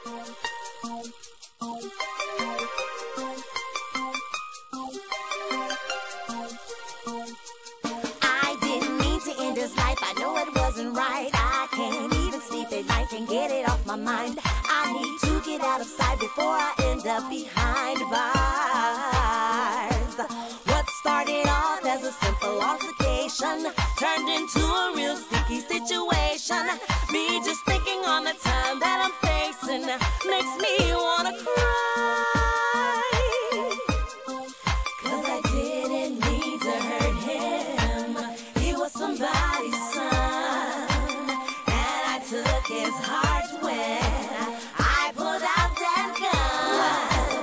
I didn't mean to end this life, I know it wasn't right. I can't even sleep at night, can't get it off my mind. I need to get out of sight before I end up behind bars. What started off as a simple altercation turned into a real sticky situation. Me just thinking on the time that I'm facing makes me wanna cry. 'Cause I didn't mean to hurt him. He was somebody's son, and I took his heart when I pulled out that gun.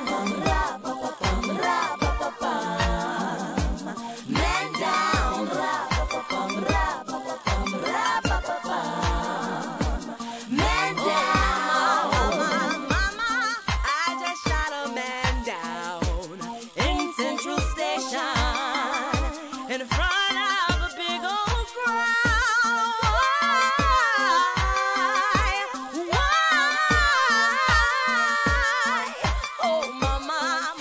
Man down. Man down. Mama, I just shot a man down in Central Station in front of a big old crowd. Why? Oh, mama,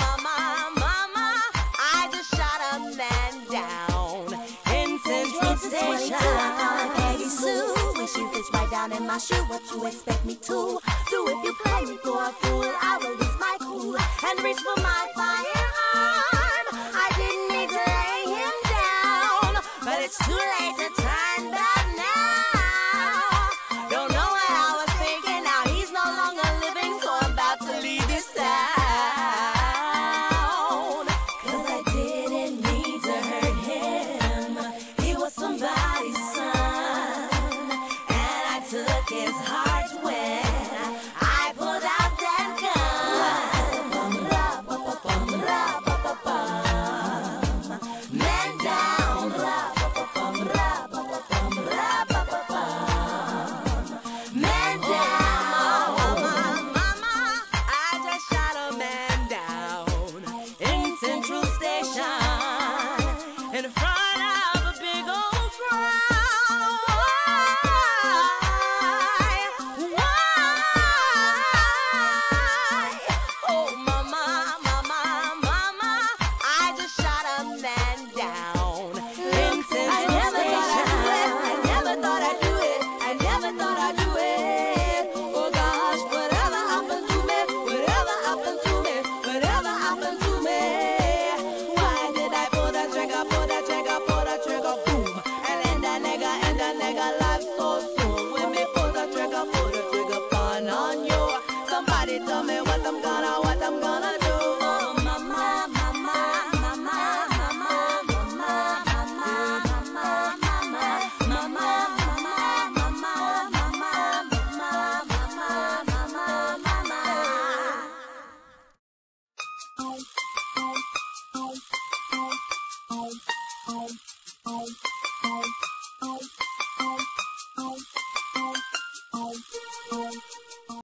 I just shot a man down in Central Station. Peggy Sue, when she fits right down in my shoe, what you expect me to do? If you play me for a fool, I'll release my cool and reach for my firearm. I didn't mean to lay him down, but it's too late to turn back now. Don't know what I was thinking, now he's no longer living, so I'm about to leave this town. 'Cause I didn't mean to hurt him. He was somebody's son, and I took his heart when I pulled out that gun. Man down. Man down. Mama, I just shot a man down in Central Station in front of a big old crowd. Why? Oh, mama, I just shot a man down in Central Station. I never thought I'd do it. I never thought I'd do it. Oh gosh, whatever happened to me, whatever happened to me, whatever happened to me. Why did I pull the trigger, boom, and end that nigga life so soon? When me pull the trigger, on you. Somebody tell me